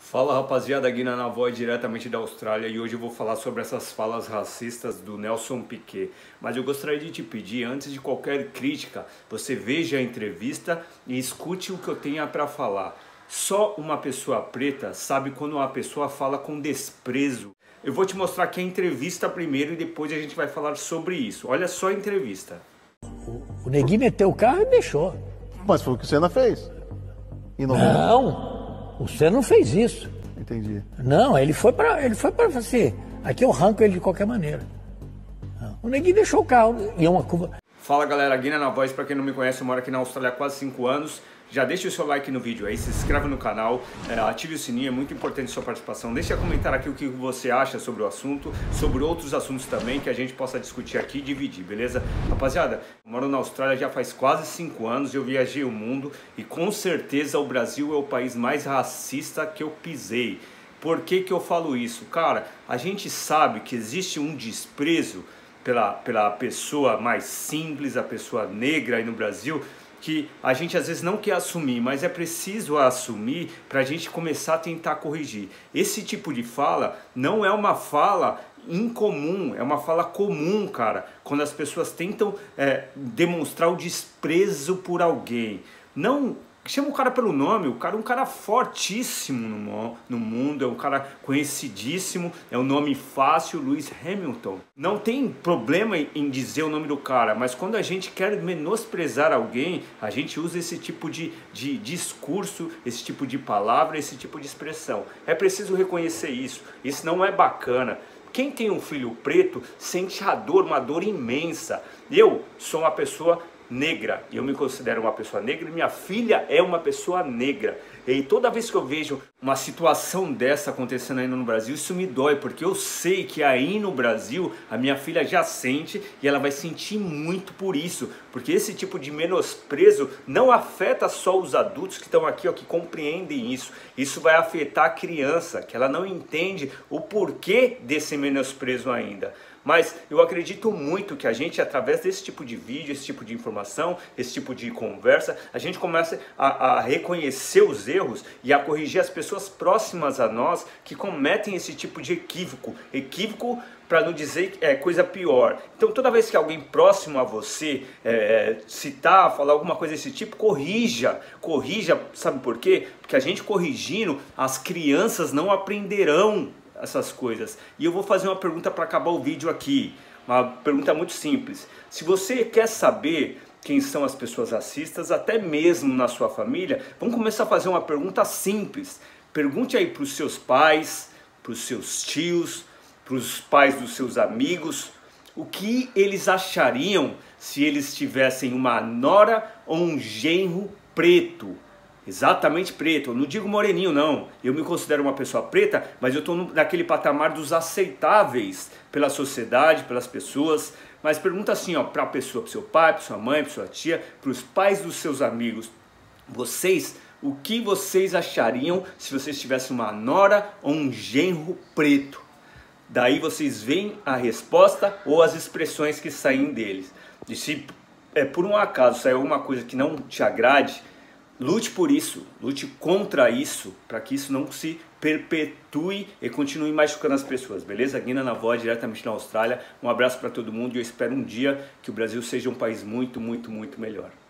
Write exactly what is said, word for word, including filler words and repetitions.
Fala rapaziada, Guina na voz diretamente da Austrália e hoje eu vou falar sobre essas falas racistas do Nelson Piquet. Mas eu gostaria de te pedir, antes de qualquer crítica, você veja a entrevista e escute o que eu tenho para falar. Só uma pessoa preta sabe quando uma pessoa fala com desprezo. Eu vou te mostrar aqui a entrevista primeiro e depois a gente vai falar sobre isso. Olha só a entrevista. O, o Neguinho meteu o carro e deixou. Mas foi o que o Senna fez. E não, Não, o Senna não fez isso. Entendi. Não, ele foi para ele foi para assim, aqui eu arranco ele de qualquer maneira. Não. O Neguinho deixou o carro e é uma curva. Fala galera, Guina na voz, para quem não me conhece, eu moro aqui na Austrália há quase cinco anos. Já deixa o seu like no vídeo aí, se inscreve no canal, é, ative o sininho, é muito importante a sua participação. Deixa comentar aqui o que você acha sobre o assunto, sobre outros assuntos também, que a gente possa discutir aqui e dividir, beleza? Rapaziada, eu moro na Austrália já faz quase cinco anos, eu viajei o mundo e com certeza o Brasil é o país mais racista que eu pisei. Por que que eu falo isso? Cara, a gente sabe que existe um desprezo pela, pela pessoa mais simples, a pessoa negra aí no Brasil, que a gente às vezes não quer assumir, mas é preciso assumir para a gente começar a tentar corrigir. Esse tipo de fala não é uma fala incomum, é uma fala comum, cara, quando as pessoas tentam é, demonstrar o desprezo por alguém. Não chama o cara pelo nome, o cara é um cara fortíssimo no, no mundo, é um cara conhecidíssimo, é um nome fácil, Lewis Hamilton. Não tem problema em dizer o nome do cara, mas quando a gente quer menosprezar alguém, a gente usa esse tipo de, de discurso, esse tipo de palavra, esse tipo de expressão. É preciso reconhecer isso, isso não é bacana. Quem tem um filho preto sente a dor, uma dor imensa. Eu sou uma pessoa negra, eu me considero uma pessoa negra e minha filha é uma pessoa negra. E toda vez que eu vejo uma situação dessa acontecendo aí no Brasil, isso me dói, porque eu sei que aí no Brasil a minha filha já sente e ela vai sentir muito por isso, porque esse tipo de menosprezo não afeta só os adultos que estão aqui, ó, que compreendem isso. Isso vai afetar a criança, que ela não entende o porquê desse menosprezo ainda. Mas eu acredito muito que a gente, através desse tipo de vídeo, esse tipo de informação, esse tipo de conversa, a gente começa a, a reconhecer os erros e a corrigir as pessoas próximas a nós que cometem esse tipo de equívoco. Equívoco para não dizer é, coisa pior. Então toda vez que alguém próximo a você é, citar, falar alguma coisa desse tipo, corrija, corrija, sabe por quê? Porque a gente corrigindo, as crianças não aprenderão essas coisas. E eu vou fazer uma pergunta para acabar o vídeo aqui, uma pergunta muito simples. Se você quer saber quem são as pessoas racistas, até mesmo na sua família, vamos começar a fazer uma pergunta simples. Pergunte aí para os seus pais, para os seus tios, para os pais dos seus amigos, o que eles achariam se eles tivessem uma nora ou um genro preto. Exatamente preto, eu não digo moreninho não, eu me considero uma pessoa preta, mas eu estou naquele patamar dos aceitáveis pela sociedade, pelas pessoas. Mas pergunta assim, ó, para a pessoa, para seu pai, para sua mãe, para sua tia, para os pais dos seus amigos, vocês, o que vocês achariam se vocês tivessem uma nora ou um genro preto? Daí vocês veem a resposta ou as expressões que saem deles. E se é, por um acaso sair alguma coisa que não te agrade, lute por isso, lute contra isso, para que isso não se perpetue e continue machucando as pessoas, beleza? Guina na voz, diretamente na Austrália. Um abraço para todo mundo e eu espero um dia que o Brasil seja um país muito, muito, muito melhor.